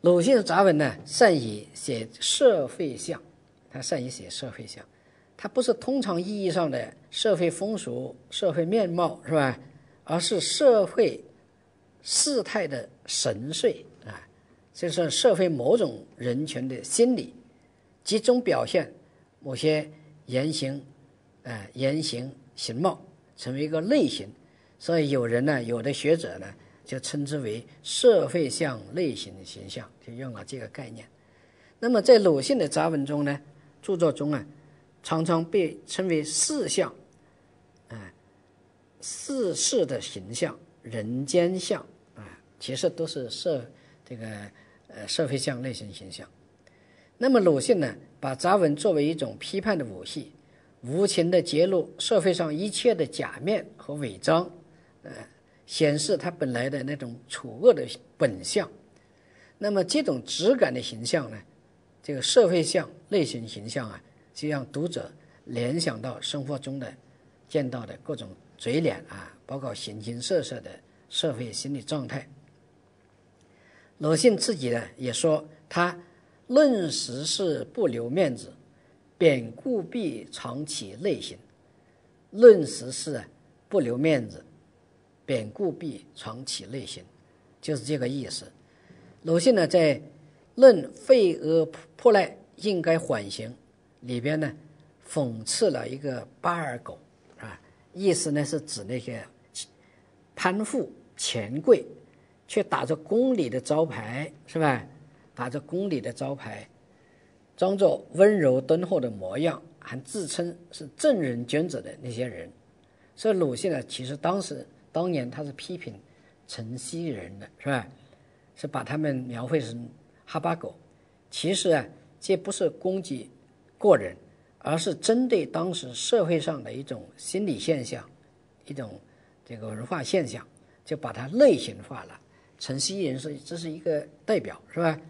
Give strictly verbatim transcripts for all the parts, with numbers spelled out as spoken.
鲁迅杂文呢，善于写社会相，他善于写社会相，他不是通常意义上的社会风俗、社会面貌，是吧？而是社会事态的神髓啊，就是社会某种人群的心理，集中表现某些言行，呃，言行形貌，成为一个类型。所以有人呢，有的学者呢，就称之为社会相类型的形象，就用了这个概念。那么在鲁迅的杂文中呢，著作中啊，常常被称为世相，啊，世事的形象、人间相啊，其实都是社这个呃社会相类型形象。那么鲁迅呢，把杂文作为一种批判的武器，无情地揭露社会上一切的假面和伪装，呃，显示他本来的那种丑恶的本相。那么这种质感的形象呢，这个社会相类型形象啊，就让读者联想到生活中的见到的各种嘴脸啊，包括形形色色的社会心理状态。鲁迅自己呢也说，他论时事不留面子，贬故必藏其内心。论时事啊不留面子，贬故必藏其内心，就是这个意思。鲁迅呢在《论废恶破赖应该缓刑》里边呢，讽刺了一个八二狗啊，意思呢是指那些攀附权贵，却打着公理的招牌，是吧？打着公理的招牌，装作温柔敦厚的模样，还自称是正人君子的那些人。所以鲁迅呢，其实当时当年他是批评城西人的，是吧？是把他们描绘成哈巴狗。其实啊，这不是攻击个人，而是针对当时社会上的一种心理现象，一种这个文化现象，就把它类型化了。城西人是这是一个代表，是吧？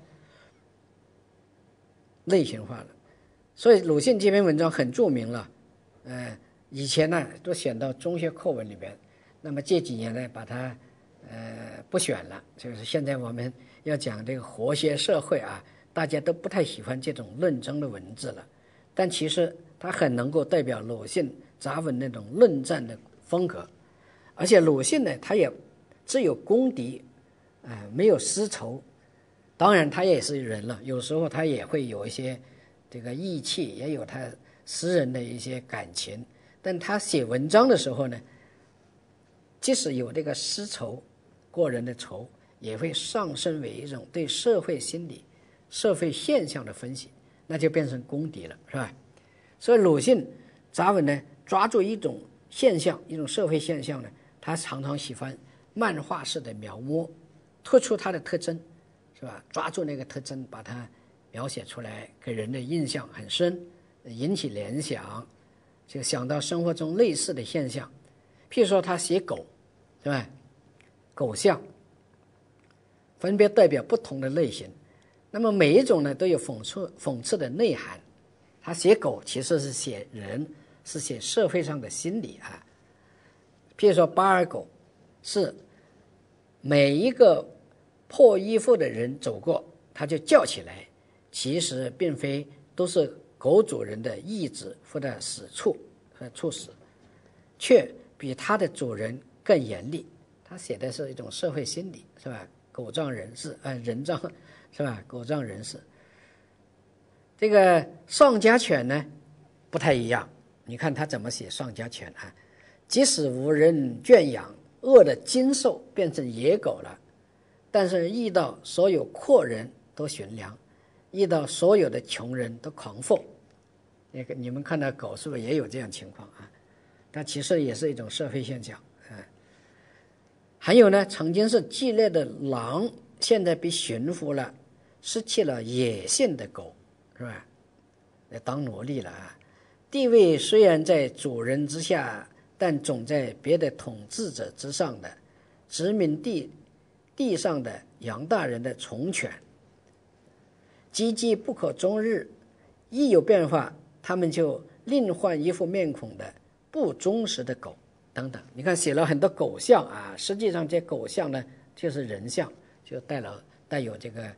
类型化了。所以鲁迅这篇文章很著名了，呃，以前呢都选到中学课文里边，那么这几年呢把它呃不选了，就是现在我们要讲这个和谐社会啊，大家都不太喜欢这种论争的文字了，但其实它很能够代表鲁迅杂文那种论战的风格。而且鲁迅呢，他也只有公敌，呃，没有私仇。当然他也是人了，有时候他也会有一些这个义气，也有他私人的一些感情，但他写文章的时候呢，即使有这个私仇，个人的仇，也会上升为一种对社会心理、社会现象的分析，那就变成公敌了，是吧？所以鲁迅杂文呢，抓住一种现象，一种社会现象呢，他常常喜欢漫画式的描摹，突出它的特征，是吧？抓住那个特征，把它描写出来，给人的印象很深，引起联想，就想到生活中类似的现象。譬如说他写狗，是吧？狗像分别代表不同的类型，那么每一种呢都有讽刺讽刺的内涵。他写狗其实是写人，是写社会上的心理啊。譬如说巴尔狗是每一个破衣服的人走过，他就叫起来，其实并非都是狗主人的意志或者使处和促使，却比他的主人更严厉。他写的是一种社会心理，是吧？狗仗人势，呃，人仗，是吧？狗仗人势。这个丧家犬呢，不太一样。你看他怎么写丧家犬啊？即使无人圈养，饿的精瘦变成野狗了，但是遇到所有阔人都寻粮，遇到所有的穷人都狂吠。那个你们看到狗是不是也有这样情况啊？它其实也是一种社会现象。嗯，还有呢，曾经是激烈的狼，现在被驯服了，失去了野性的狗，是吧？当奴隶了啊！地位虽然在主人之下，但总在别的统治者之上的殖民地地上的杨大人的从犬，积极不可终日，一有变化，他们就另换一副面孔的不忠实的狗等等。你看写了很多狗像啊，实际上这狗像呢就是人像，就带了带有这个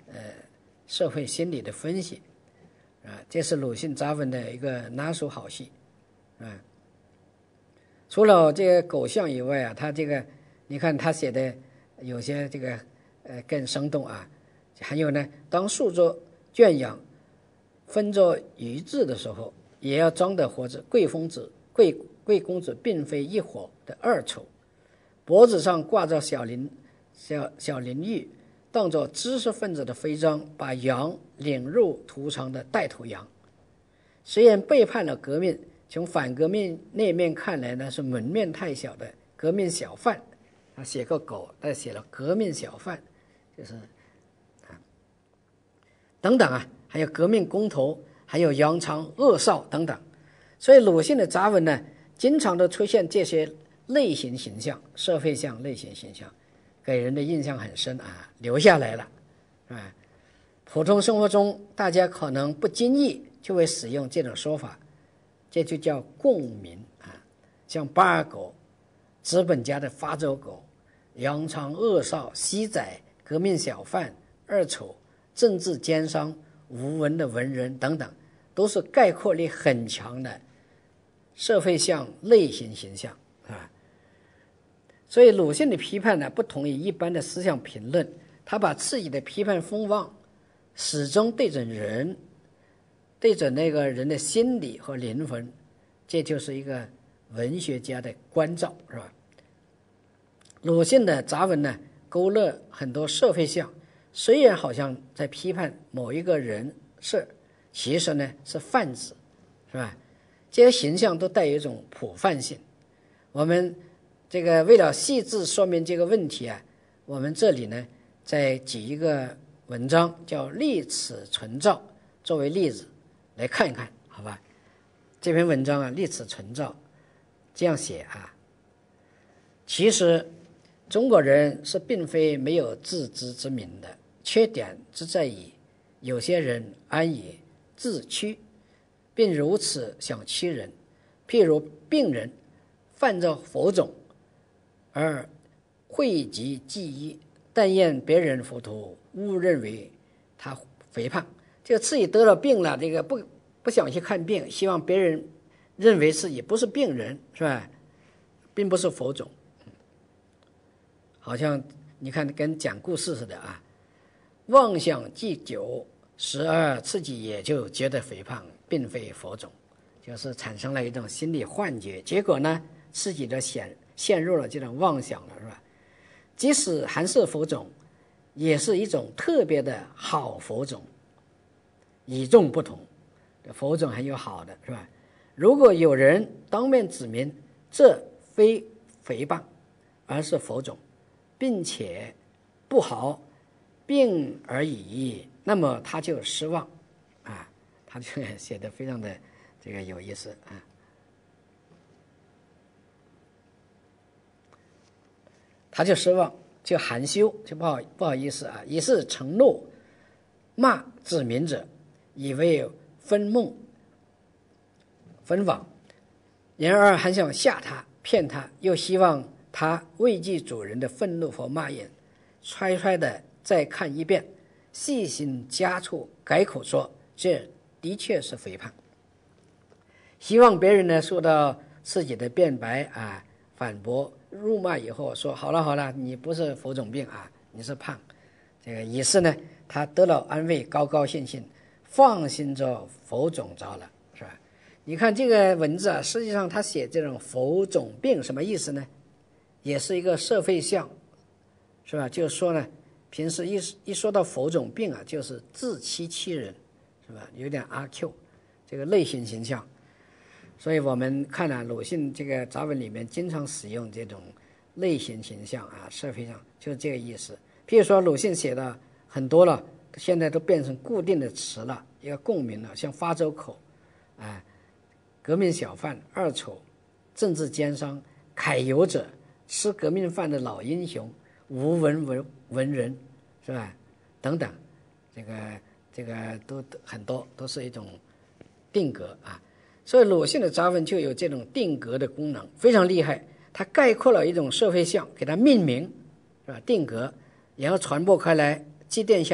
呃社会心理的分析啊，这是鲁迅杂文的一个拿手好戏啊。除了这个狗象以外啊，他这个你看他写的有些这个呃更生动啊。还有呢，当树作圈养分作鱼字的时候，也要装得活着。贵公子贵贵公子并非一伙的二丑，脖子上挂着小林小小林玉，当作知识分子的徽章，把羊领入屠场的带头羊。虽然背叛了革命，从反革命那面看来呢，是门面太小的革命小贩。他写个狗，但写了革命小贩，就是啊等等啊，还有革命工头，还有扬长恶少等等。所以鲁迅的杂文呢，经常都出现这些类型形象，社会像类型形象，给人的印象很深啊，留下来了啊。普通生活中，大家可能不经意就会使用这种说法，这就叫共鸣啊。像巴尔狗、资本家的发走狗、扬长恶少、西仔、革命小贩、二丑、政治奸商、无闻的文人等等，都是概括力很强的社会像类型形象啊。所以鲁迅的批判呢，不同于一般的思想评论，他把自己的批判风望始终对准人，对准那个人的心理和灵魂，这就是一个文学家的关照，是吧？鲁迅的杂文呢，勾勒很多社会像，虽然好像在批判某一个人事，其实呢是泛指，是吧？这些形象都带有一种普泛性。我们这个为了细致说明这个问题啊，我们这里呢再举一个文章叫《立此存照》作为例子来看一看，好吧？这篇文章啊，《立此存照》这样写啊，其实中国人是并非没有自知之明的，缺点之在于有些人安以自屈，并如此想欺人。譬如病人犯着佛种，而讳疾忌医，但愿别人糊涂，误认为他肥胖。这个自己得了病了，这个不不想去看病，希望别人认为自己不是病人，是吧？并不是佛种。好像你看跟讲故事似的啊，妄想忌酒，时而自己也就觉得肥胖，并非佛种，就是产生了一种心理幻觉，结果呢，自己就陷陷入了这种妄想了，是吧？即使还是佛种，也是一种特别的好佛种，与众不同。佛种很有好的，是吧？如果有人当面指明这非肥胖，而是佛种，并且不好，病而已，那么他就失望啊，他就写得非常的这个有意思啊。他就失望，就含羞，就不好不好意思啊，以是承诺骂指明者，以为分梦分网，然而还想吓他骗他，又希望他畏惧主人的愤怒和骂言，揣揣的再看一遍，细心加醋改口说这的确是肥胖，希望别人呢受到自己的辩白啊反驳辱骂以后说好了好了，你不是佛种病啊，你是胖，这个于是呢他得了安慰，高高兴兴放心着佛种着了，是吧？你看这个文字啊，实际上他写这种佛种病什么意思呢？也是一个社会像，是吧？就是说呢，平时一一说到佛种病啊，就是自欺欺人，是吧？有点阿 Q 这个类型形象。所以我们看啊，鲁迅这个杂文里面经常使用这种类型形象啊，社会上就是这个意思。譬如说鲁迅写的很多了，现在都变成固定的词了，一个共鸣了，像发走口啊、革命小贩、二丑、政治奸商、揩油者、吃革命饭的老英雄、无文文文人，是吧？等等，这个这个都很多，都是一种定格啊。所以鲁迅的杂文就有这种定格的功能，非常厉害。它概括了一种社会像，给它命名，是吧？定格，然后传播开来，积淀下来，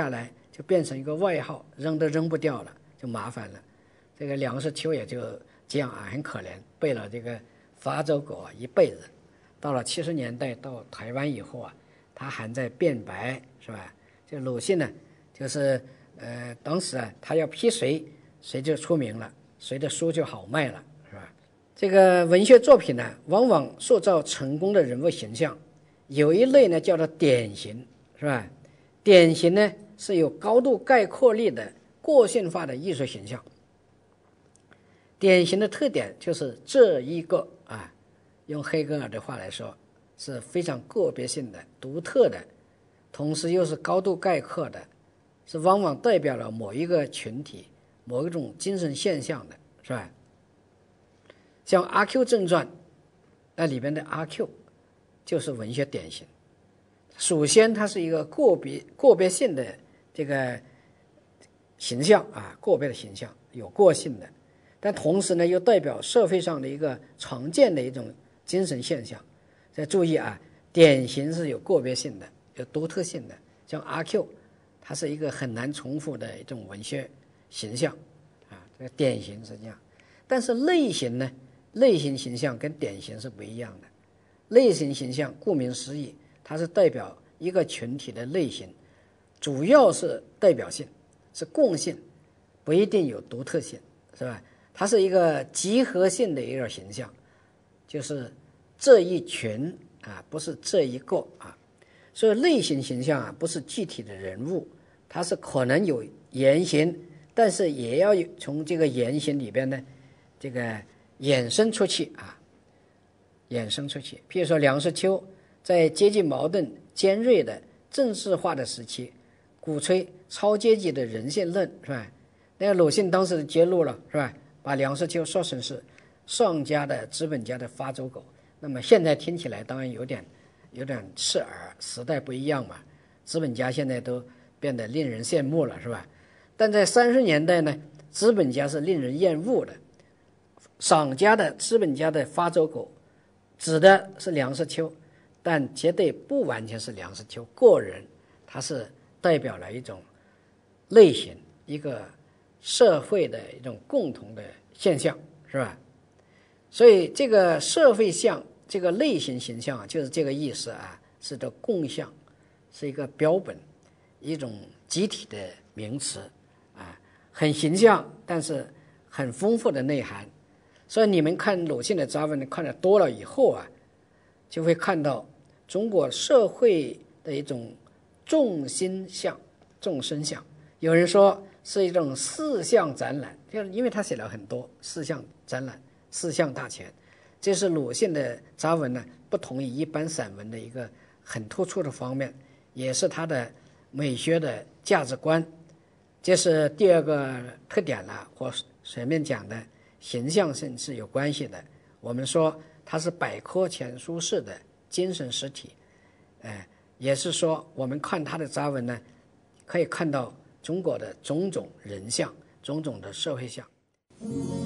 就变成一个外号，扔都扔不掉了，就麻烦了。这个梁实秋也就这样啊，很可怜，背了这个发走狗啊一辈子。到了七十年代到台湾以后啊，他还在辩白，是吧？这鲁迅呢，就是呃，当时啊，他要批谁，谁就出名了，谁的书就好卖了，是吧？这个文学作品呢，往往塑造成功的人物形象，有一类呢叫做典型，是吧？典型呢是有高度概括力的个性化的艺术形象。典型的特点就是这一个啊，用黑格尔的话来说，是非常个别性的、独特的，同时又是高度概括的，是往往代表了某一个群体、某一种精神现象的，是吧？像《阿 Q 正传》那里边的阿 Q 就是文学典型。首先，它是一个个别个别性的这个形象啊，个别的形象，有个性的。但同时呢，又代表社会上的一个常见的一种精神现象。再注意啊，典型是有个别性的，有独特性的。像阿 Q， 它是一个很难重复的一种文学形象啊，这个典型是这样。但是类型呢，类型形象跟典型是不一样的。类型形象顾名思义，它是代表一个群体的类型，主要是代表性，是共性，不一定有独特性，是吧？它是一个集合性的一个形象，就是这一群啊，不是这一个啊。所以类型形象啊，不是具体的人物，它是可能有原型，但是也要从这个原型里边呢，这个衍生出去啊，衍生出去。譬如说梁实秋在阶级矛盾尖锐的政治化的时期，鼓吹超阶级的人性论，是吧？那个鲁迅当时揭露了，是吧？把梁实秋说成是上家的资本家的发走狗。那么现在听起来当然有点有点刺耳，时代不一样嘛，资本家现在都变得令人羡慕了，是吧？但在三十年代呢，资本家是令人厌恶的，上家的资本家的发走狗指的是梁实秋，但绝对不完全是梁实秋个人，它是代表了一种类型，一个社会的一种共同的现象，是吧？所以这个社会象，这个类型形象啊，就是这个意思啊，是的共象，是一个标本，一种集体的名词啊，很形象，但是很丰富的内涵。所以你们看鲁迅的杂文看得多了以后啊，就会看到中国社会的一种众心象、众生相。有人说是一种四象展览，就是因为他写了很多四象展览、四象大全，这是鲁迅的杂文呢不同于一般散文的一个很突出的方面，也是他的美学的价值观。这是第二个特点了，和前面讲的形象性是有关系的。我们说它是百科全书式的精神实体，呃，也是说我们看他的杂文呢，可以看到中国的种种人相，种种的社会相。